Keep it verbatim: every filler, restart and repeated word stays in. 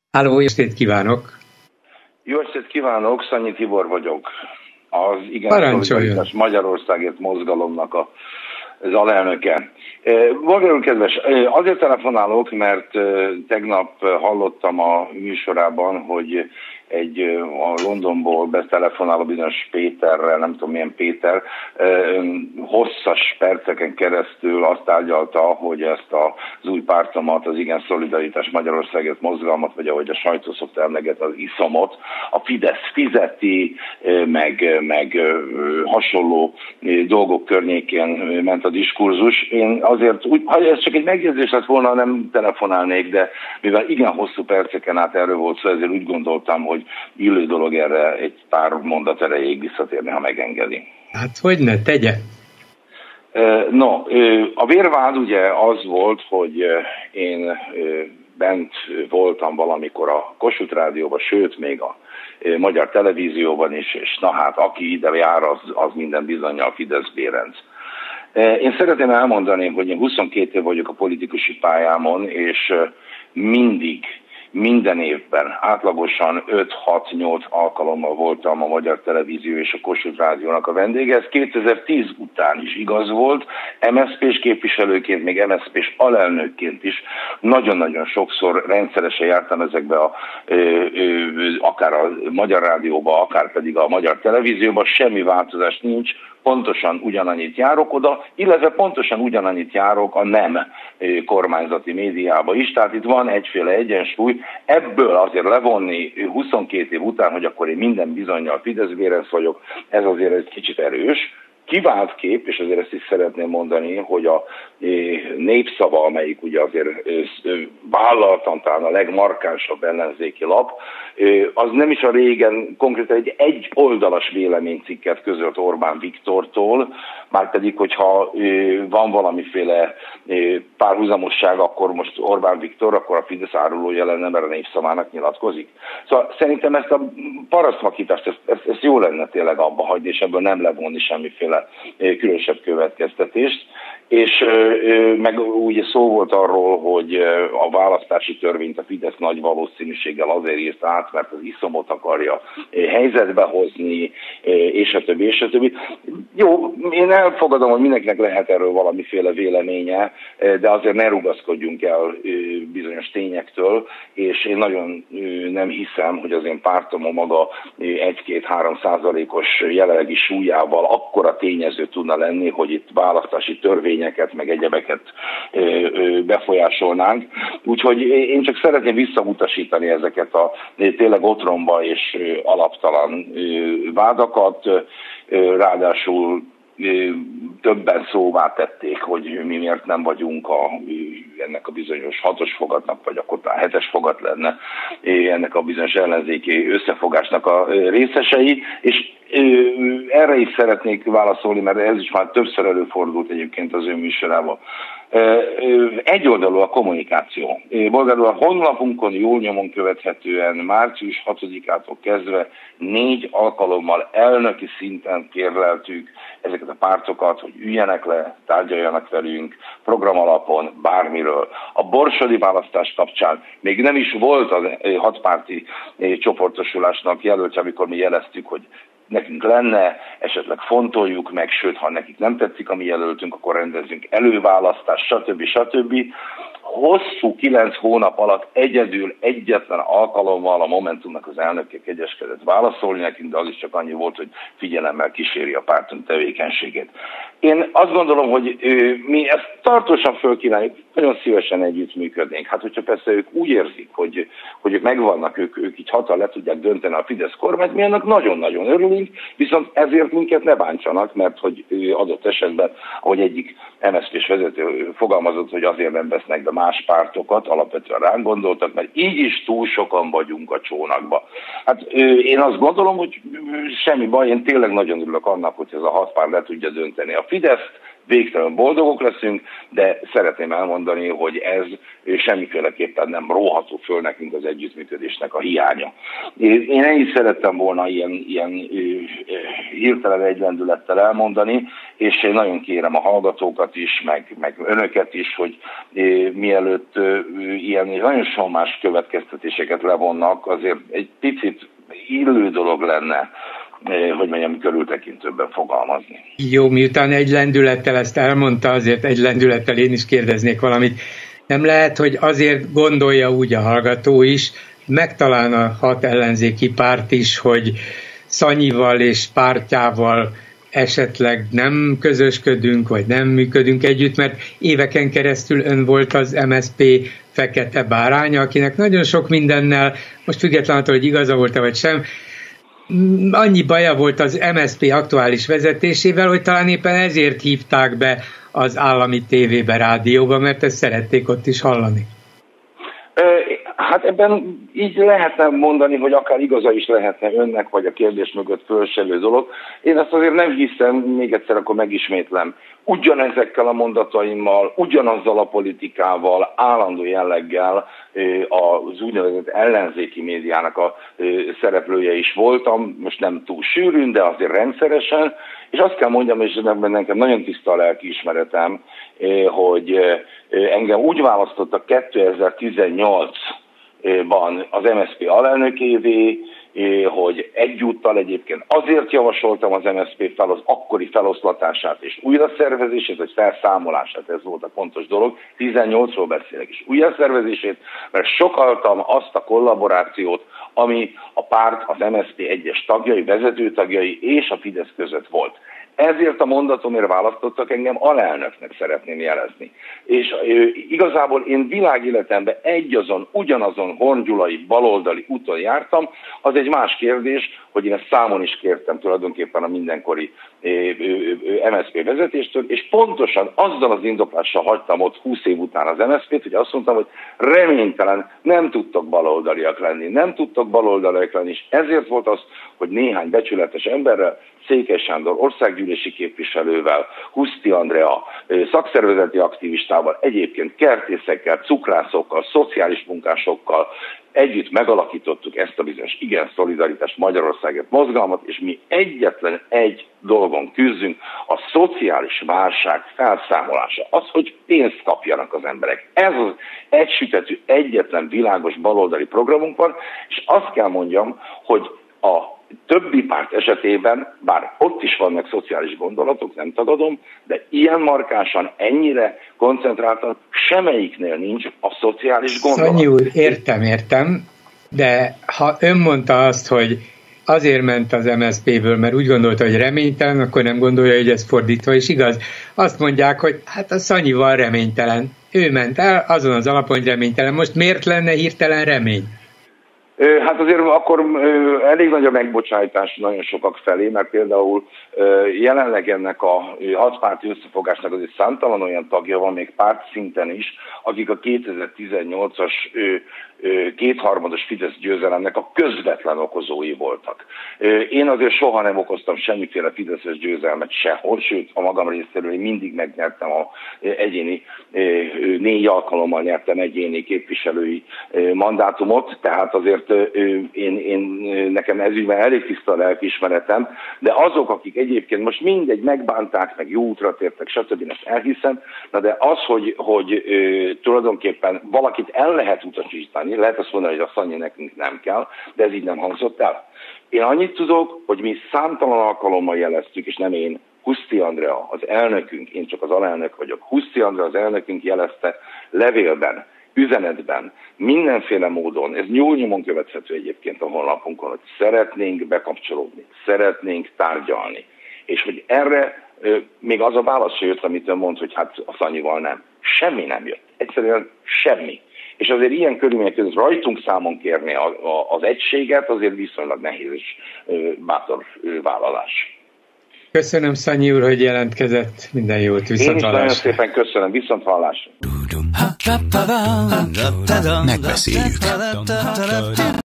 Háló, jó estét kívánok! Jó estét kívánok, Szanyi Tibor vagyok. Az Igen Szolidaritás Magyarországért mozgalomnak a, az alelnöke. Magyarul kedves, azért telefonálok, mert tegnap hallottam a műsorában, hogy egy a Londonból betelefonáló bizonyos Péterrel, nem tudom milyen Péter, hosszas perceken keresztül azt tárgyalta, hogy ezt az új pártomat, az Igen Szolidaritás Magyarországért mozgalmat, vagy ahogy a sajtó szokta emlegetni, az iszomot, a Fidesz fizeti, meg, meg hasonló dolgok környékén ment a diskurzus. Én azért, úgy, ha ez csak egy megjegyzés lett volna, nem telefonálnék, de mivel igen hosszú perceken át erről volt szó, ezért úgy gondoltam, hogy illő dolog erre egy pár mondat erejéig visszatérni, ha megengedi. Hát hogy ne tegye? No, a vérvád ugye az volt, hogy én bent voltam valamikor a Kossuth Rádióban, sőt még a Magyar Televízióban is, és na hát aki ide jár, az, az minden bizonnyal Fidesz bérenc. Én szeretném elmondani, hogy én huszonkét év vagyok a politikusi pályámon, és mindig, minden évben átlagosan öt-hat-nyolc alkalommal voltam a Magyar Televízió és a Kossuth Rádiónak a vendége. Ez kétezer-tíz után is igaz volt. em es zé pés képviselőként, még em es zé pés alelnökként is nagyon-nagyon sokszor rendszeresen jártam ezekbe a, ö, ö, akár a Magyar Rádióba, akár pedig a Magyar Televízióba. Semmi változás nincs. Pontosan ugyanannyit járok oda, illetve pontosan ugyanannyit járok a nem kormányzati médiába is, tehát itt van egyféle egyensúly. Ebből azért levonni huszonkét év után, hogy akkor én minden bizonnyal Fidesz bérenc vagyok, ez azért egy kicsit erős. Kivált kép, és azért ezt is szeretném mondani, hogy a Népszava, amelyik ugye azért vállaltan talán a legmarkánsabb ellenzéki lap, az nem is a régen konkrétan egy egy oldalas véleménycikket közölt Orbán Viktortól, márpedig, hogyha van valamiféle párhuzamosság, akkor most Orbán Viktor, akkor a Fidesz árulója lenne, mert a Népszavának nyilatkozik. Szóval szerintem ezt a parasztvakítást, ezt, ezt, ezt jó lenne tényleg abba hagyni, és ebből nem levonni semmiféle különösebb következtetést. És meg ugye szó volt arról, hogy a választási törvényt a Fidesz nagy valószínűséggel azért írt át, mert az iszomot akarja helyzetbe hozni, és a többi, és a többi. Jó, én elfogadom, hogy mindenkinek lehet erről valamiféle véleménye, de azért ne rugaszkodjunk el bizonyos tényektől, és én nagyon nem hiszem, hogy az én pártom a maga egy-két-három százalékos jelenlegi súlyával akkora tényező tudna lenni, hogy itt választási törvény meg egyebeket befolyásolnánk. Úgyhogy én csak szeretném visszautasítani ezeket a tényleg otromba és alaptalan vádakat. Ráadásul többen szóvá tették, hogy mi miért nem vagyunk a, ennek a bizonyos hatos fogatnak, vagy akkor talán hetes fogat lenne ennek a bizonyos ellenzéki összefogásnak a részesei, és erre is szeretnék válaszolni, mert ez is már többször előfordult egyébként az ő műsorában. Egyoldalú a kommunikáció. Bolgárul a honlapunkon jól nyomon követhetően március hatodikától kezdve négy alkalommal elnöki szinten kérleltük ezeket a pártokat, hogy üljenek le, tárgyaljanak velünk, programalapon, bármiről. A borsodi választás kapcsán még nem is volt a hatpárti csoportosulásnak jelöltje, amikor mi jeleztük, hogy nekünk lenne, esetleg fontoljuk meg, sőt, ha nekik nem tetszik a mi jelöltünk, akkor rendezünk előválasztást, stb. stb. Hosszú kilenc hónap alatt egyedül egyetlen alkalommal a Momentumnak az elnöke kegyeskedett válaszolni nekünk, de az is csak annyi volt, hogy figyelemmel kíséri a pártunk tevékenységét. Én azt gondolom, hogy mi ezt tartósan fölkínáljuk, nagyon szívesen együttműködnénk. Hát, hogyha persze ők úgy érzik, hogy, hogy ők megvannak, ők, ők így hatal le tudják dönteni a Fidesz kormányt, mi ennek nagyon-nagyon örülünk, viszont ezért minket ne bántsanak, mert hogy adott esetben, ahogy egyik em es zé pés vezető fogalmazott, hogy azért nem vesznek be más pártokat, alapvetően ránk gondoltak, mert így is túl sokan vagyunk a csónakba. Hát én azt gondolom, hogy semmi baj, én tényleg nagyon örülök annak, hogy ez a hat párt le tudja dönteni a Fideszt, végtelenül boldogok leszünk, de szeretném elmondani, hogy ez semmiféleképpen nem róható föl nekünk az együttműködésnek a hiánya. Én ennyit szerettem volna ilyen, ilyen hirtelen egylendülettel elmondani, és én nagyon kérem a hallgatókat is, meg, meg önöket is, hogy mielőtt ilyen nagyon sommás következtetéseket levonnak, azért egy picit illő dolog lenne, hogy mondjam, körültekintőbben fogalmazni. Jó, miután egy lendülettel ezt elmondta, azért egy lendülettel én is kérdeznék valamit. Nem lehet, hogy azért gondolja úgy a hallgató is, meg talán a hat ellenzéki párt is, hogy Szanyival és pártjával esetleg nem közösködünk, vagy nem működünk együtt, mert éveken keresztül ön volt az em es zé pé fekete báránya, akinek nagyon sok mindennel, most függetlenül, hogy igaza volt-e vagy sem, annyi baja volt az em es zé pé aktuális vezetésével, hogy talán éppen ezért hívták be az állami tévébe, rádióba, mert ezt szerették ott is hallani. Hát ebben így lehetne mondani, hogy akár igaza is lehetne önnek, vagy a kérdés mögött fölselő dolog. Én ezt azért nem hiszem, még egyszer akkor megismétlem. Ugyanezekkel a mondataimmal, ugyanazzal a politikával, állandó jelleggel az úgynevezett ellenzéki médiának a szereplője is voltam, most nem túl sűrűn, de azért rendszeresen, és azt kell mondjam, és ebben nekem nagyon tiszta a lelkiismeretem, hogy engem úgy választottak kétezer-tizennyolcban az em es zé pé alelnökévé, hogy egyúttal egyébként azért javasoltam az em es zé pé fel, az akkori feloszlatását és újraszervezését, vagy felszámolását, ez volt a pontos dolog, tizennyolcról beszélek is, újraszervezését, mert sokaltam azt a kollaborációt, ami a párt, az em es zé pé egyes tagjai, vezetőtagjai és a Fidesz között volt. Ezért a mondatomért választottak engem, alelnöknek szeretném jelezni. És ö, igazából én világéletemben egyazon, ugyanazon horngyulai, baloldali úton jártam, az egy más kérdés, hogy én ezt számon is kértem tulajdonképpen a mindenkori ö, ö, ö, em es zé pé vezetéstől, és pontosan azzal az indoklással hagytam ott húsz év után az em es zé pét, hogy azt mondtam, hogy reménytelen, nem tudtok baloldaliak lenni, nem tudtok baloldaliak lenni, és ezért volt az, hogy néhány becsületes emberrel, Székely Sándor országgyűlési képviselővel, Huszti Andrea szakszervezeti aktivistával, egyébként kertészekkel, cukrászokkal, szociális munkásokkal együtt megalakítottuk ezt a bizonyos igen szolidaritás Magyarországért mozgalmat, és mi egyetlen egy dolgon küzdünk, a szociális válság felszámolása. Az, hogy pénzt kapjanak az emberek. Ez az egysütetű, egyetlen világos baloldali programunk van, és azt kell mondjam, hogy a többi párt esetében, bár ott is vannak szociális gondolatok, nem tagadom, de ilyen markánsan, ennyire koncentráltan semmelyiknél nincs a szociális gondolat. Szanyi úr, értem, értem, de ha ön mondta azt, hogy azért ment az em es zé péből, mert úgy gondolta, hogy reménytelen, akkor nem gondolja, hogy ez fordítva is igaz. Azt mondják, hogy hát a Szanyival reménytelen. Ő ment el, azon az alapon, hogy reménytelen. Most miért lenne hirtelen remény? Hát azért akkor elég nagy a megbocsájtás nagyon sokak felé, mert például jelenleg ennek a hatpárti összefogásnak azért számtalan olyan tagja van, még párt szinten is, akik a kétezer-tizennyolcas kétharmados Fidesz győzelemnek a közvetlen okozói voltak. Én azért soha nem okoztam semmiféle fideszes győzelmet sehol, sőt a magam részéről én mindig megnyertem a egyéni, négy alkalommal nyertem egyéni képviselői mandátumot, tehát azért én, én nekem ezügyben elég tiszta a lelkiismeretem, de azok, akik egyébként most mindegy megbánták, meg jó útra tértek, stb. Ezt elhiszem, na de az, hogy, hogy tulajdonképpen valakit el lehet utasítani, lehet azt mondani, hogy a Szanyi nekünk nem kell, de ez így nem hangzott el. Én annyit tudok, hogy mi számtalan alkalommal jeleztük, és nem én, Huszti Andrea, az elnökünk, én csak az alelnök vagyok, Huszti Andrea, az elnökünk jelezte levélben, üzenetben, mindenféle módon, ez nyúlnyomon követhető egyébként a honlapunkon, hogy szeretnénk bekapcsolódni, szeretnénk tárgyalni. És hogy erre még az a válasz jött, amit ön mond, hogy hát a Szanyival nem. Semmi nem jött. Egyszerűen semmi. És azért ilyen körülmények között rajtunk számon kérni a, a, az egységet, azért viszonylag nehéz és bátor vállalás. Köszönöm, Szanyi úr, hogy jelentkezett. Minden jót, viszonthallásra. Én is nagyon szépen köszönöm, viszonthallásra. Megbeszéljük.